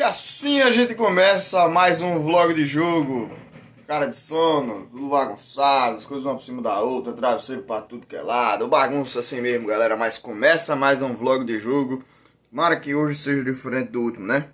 assim a gente começa mais um vlog de jogo. Cara de sono, tudo bagunçado, as coisas uma por cima da outra, travesseiro pra tudo que é lado, bagunça assim mesmo, galera. Mas começa mais um vlog de jogo. Tomara que hoje seja diferente do último, né?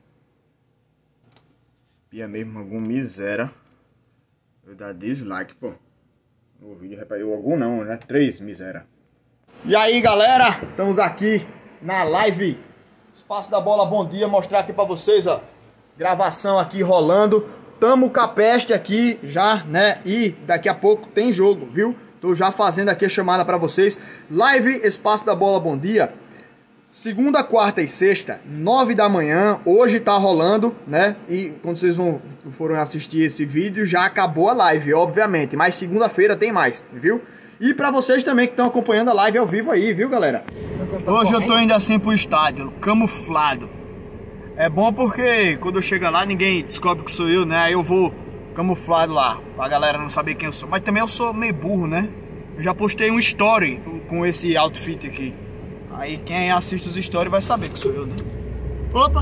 Pia mesmo, algum miséria. Eu dar dislike, pô. No vídeo, eu algum não, né? 3 miséria. E aí, galera, estamos aqui na live Espaço da Bola, bom dia, mostrar aqui pra vocês, ó. Gravação aqui rolando. Tamo com a peste aqui já, né? E daqui a pouco tem jogo, viu? Tô já fazendo aqui a chamada pra vocês. Live Espaço da Bola, bom dia. Segunda, quarta e sexta, 9 da manhã. Hoje tá rolando, né? E quando vocês forem assistir esse vídeo, já acabou a live, obviamente. Mas segunda-feira tem mais, viu? E pra vocês também que estão acompanhando a live ao vivo aí, viu, galera? Hoje eu tô indo assim pro estádio, camuflado. É bom porque quando eu chego lá, ninguém descobre que sou eu, né? Aí eu vou camuflado lá, pra galera não saber quem eu sou. Mas também eu sou meio burro, né? Eu já postei um story com esse outfit aqui. Aí quem assiste os stories vai saber que sou eu, né? Opa!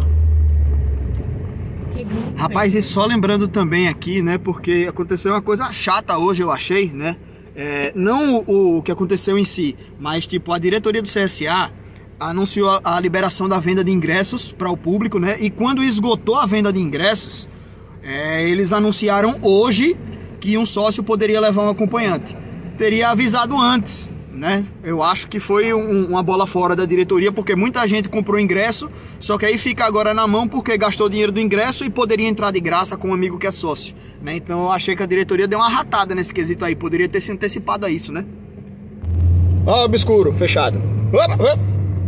Rapaz, e só lembrando também aqui, né? Porque aconteceu uma coisa chata hoje, eu achei, né? Não o que aconteceu em si, mas tipo, a diretoria do CSA anunciou a liberação da venda de ingressos para o público, né? E quando esgotou a venda de ingressos, eles anunciaram hoje que um sócio poderia levar um acompanhante. Teria avisado antes, né? Eu acho que foi uma bola fora da diretoria, porque muita gente comprou ingresso, só que aí fica agora na mão porque gastou dinheiro do ingresso e poderia entrar de graça com um amigo que é sócio, né? Então eu achei que a diretoria deu uma ratada nesse quesito aí, poderia ter se antecipado a isso, né? Ó, obscuro, fechado. Opa, opa.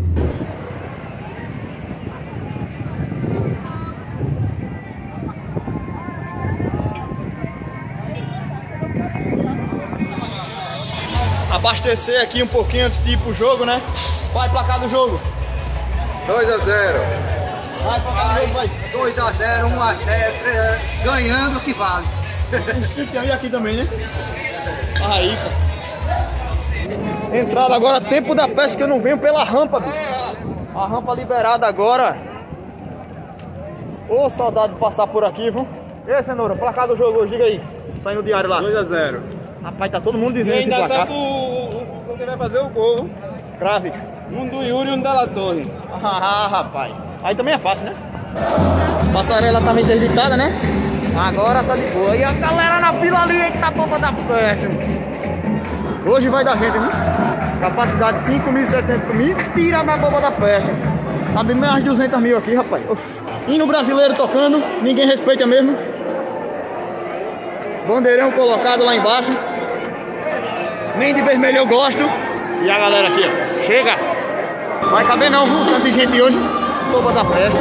Abastecer aqui um pouquinho antes de ir pro jogo, né? Vai, placar do jogo. 2 a 0. Vai, placar do jogo, vai. 2 a 0, 1 a 0, 3 a 0. Ganhando que vale. Tem aqui também, né? Aí, cara. Entrada agora, tempo da pesca que eu não venho pela rampa, bicho. A rampa liberada agora. Ô, saudade de passar por aqui, viu? E aí, Cenoura, placar do jogo hoje, diga aí. Sai no diário lá. 2 a 0. Rapaz, tá todo mundo dizendo esse ainda placar. sabe quem vai fazer o gol. Crave. Um do Yuri e um da La Torre. Ah, rapaz. Aí também é fácil, né? Passarela tá meio interditada, né? Agora tá de boa. E a galera na fila ali, aí que tá bomba da peste. Hoje vai dar gente, viu? Capacidade 5.700 mil, tira da bomba da peste. Tá bem mais de 200 mil aqui, rapaz. Hino brasileiro tocando, ninguém respeita mesmo. Bandeirão colocado lá embaixo. Nem de vermelho eu gosto. E a galera aqui, ó. Chega! Vai caber não, viu? Tanto de gente hoje. Bomba da peste.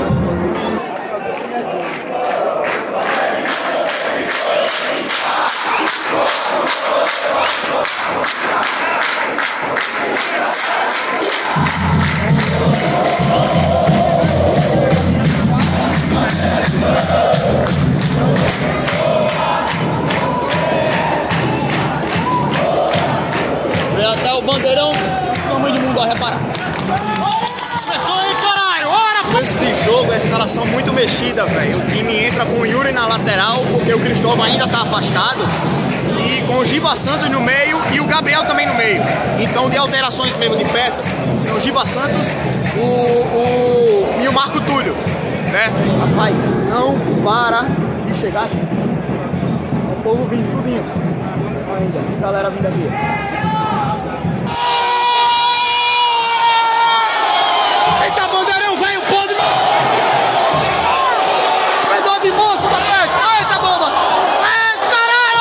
Até o bandeirão, tamanho de mundo, ó, repara. Começou aí, caralho! Ora! Começo de jogo, a escalação muito mexida, velho. O time entra com o Yuri na lateral, porque o Cristóvão ainda tá afastado. E com o Giva Santos no meio e o Gabriel também no meio. Então, de alterações mesmo de peças, são o Giva Santos e o Marco Túlio, né? Rapaz, não para de chegar gente. O povo vindo, tudinho. Ainda, galera vindo aqui. Eita, bandeirão, velho, podre! Predador de moço da peste! Eita, bomba! Caralho!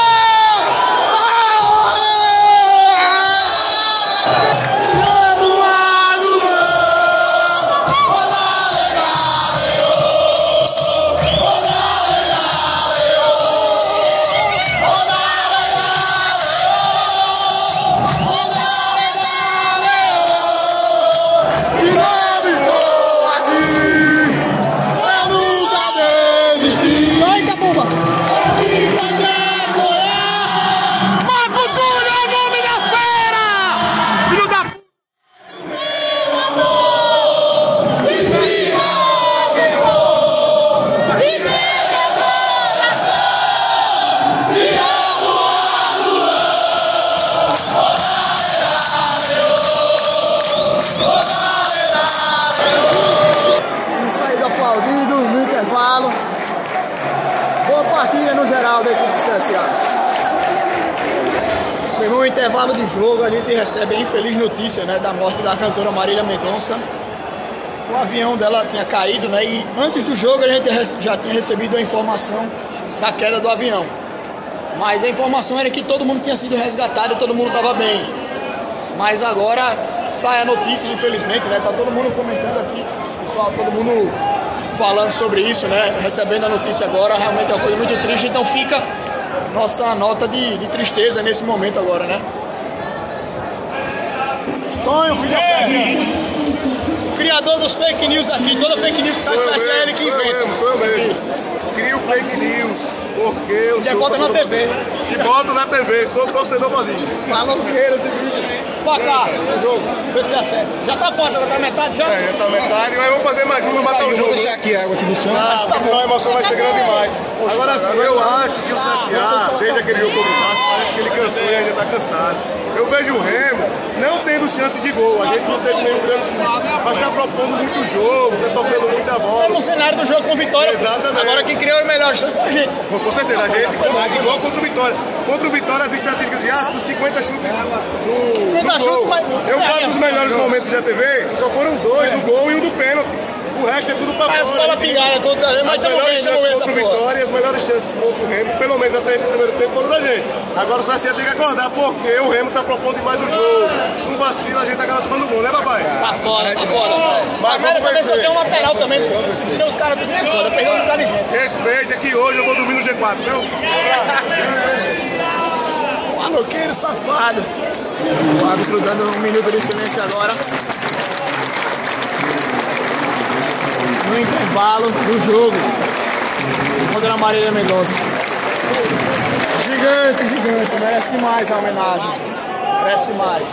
intervalo. Boa partida no geral da equipe do CSA. No intervalo de jogo, a gente recebe a infeliz notícia, né, da morte da cantora Marília Mendonça. O avião dela tinha caído, né, e antes do jogo a gente já tinha recebido a informação da queda do avião. Mas a informação era que todo mundo tinha sido resgatado e todo mundo estava bem. Mas agora sai a notícia, infelizmente, né, tá todo mundo comentando aqui, pessoal, todo mundo falando sobre isso, né, recebendo a notícia agora, realmente é uma coisa muito triste, então fica nossa nota de tristeza nesse momento agora, né. Tonho, filho do criador dos fake news aqui, toda fake news que sai do CSA é ele que inventa. Sou eu mesmo. Crio fake news, porque eu sou... bota na TV. E boto na TV, sou torcedor badinho. Maloqueiro esse vídeo. Placar, o jogo, vê se acerta. Já tá fácil, já tá metade já? Já tá metade, mas vamos fazer mais uma pra matar o jogo. Vou deixar aqui a água aqui no chão. Porque senão a emoção vai ser grande demais. Agora sim, eu acho que o CSA, desde aquele jogo contra o Vasco, parece que ele cansou e ainda tá cansado. Eu vejo o Remo não tendo chance de gol. A gente não teve nenhum grande susto, mas tá propondo muito jogo, tá tocando muita bola. No cenário do jogo com Vitória. Exatamente. Agora quem criou o melhor chance foi a gente. Com certeza, a gente foi igual contra o Vitória. Contra o Vitória, as estatísticas de dos 50 chutes no gol. Eu falo dos melhores momentos da TV, só foram 2 no gol e um do pênalti. O resto é tudo pra fora. As bolas pingaram toda vez, mas as melhores chances contra o Vitória e as melhores chances contra o Remo, pelo menos até esse primeiro tempo, foram da gente. Agora o CSA tem que acordar, porque o Remo tá propondo demais o jogo. Um vacilo, a gente acaba tomando gol, né, papai? Tá fora, tá fora. Mas América também só tem um lateral também. Tirou os caras tudo de fora, perdeu um bocado de gente. Respeita que hoje eu vou dormir no G4, viu? Maloqueiro safado. O árbitro dando um minuto de silêncio agora. No intervalo do jogo contra a Marília Mendonça. Gigante, gigante, merece demais a homenagem. Merece mais.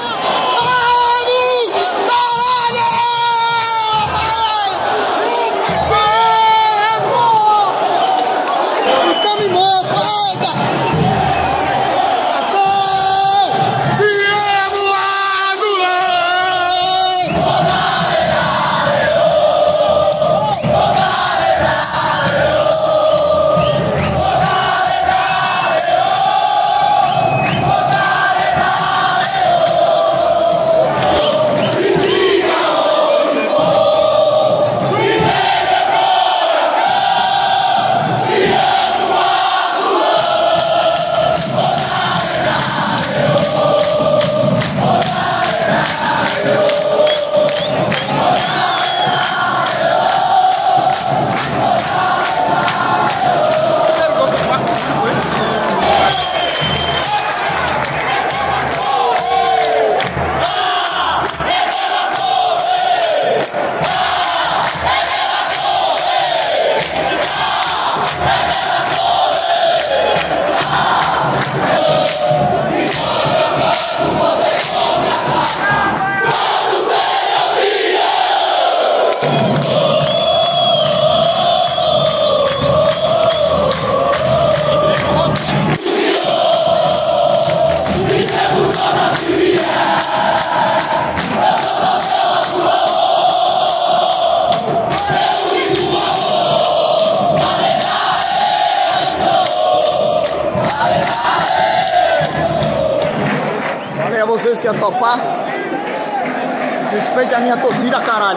Vocês que iam topar, respeite a minha torcida, caralho.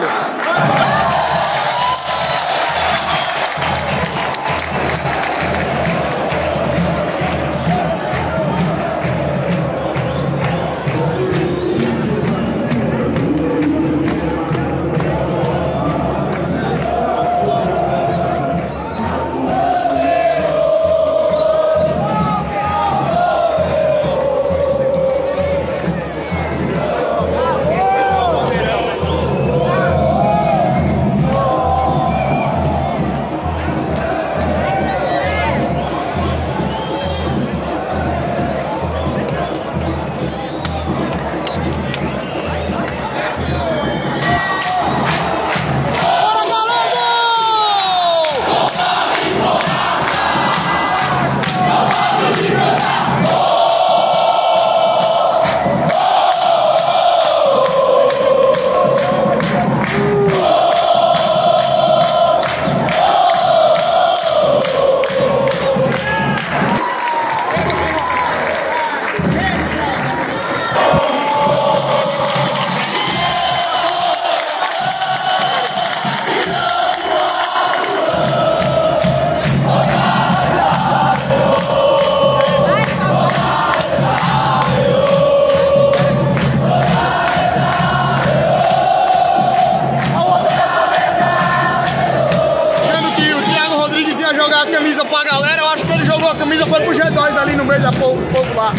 jogar a camisa pra galera. Eu acho que ele jogou a camisa, foi pro G2 ali no meio da povo lá.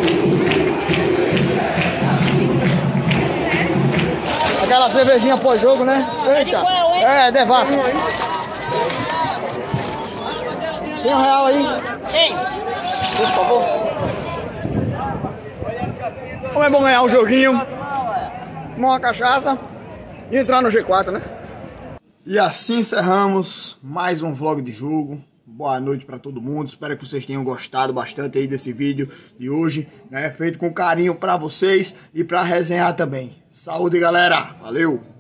Aquela cervejinha pós-jogo, né? Eita. É, devassa. Tem R$1 aí? Tem. Por favor. Como é bom ganhar um joguinho, tomar uma cachaça e entrar no G4, né? E assim encerramos mais um vlog de jogo. Boa noite para todo mundo. Espero que vocês tenham gostado bastante aí desse vídeo de hoje, né? Feito com carinho para vocês e para resenhar também. Saúde, galera. Valeu!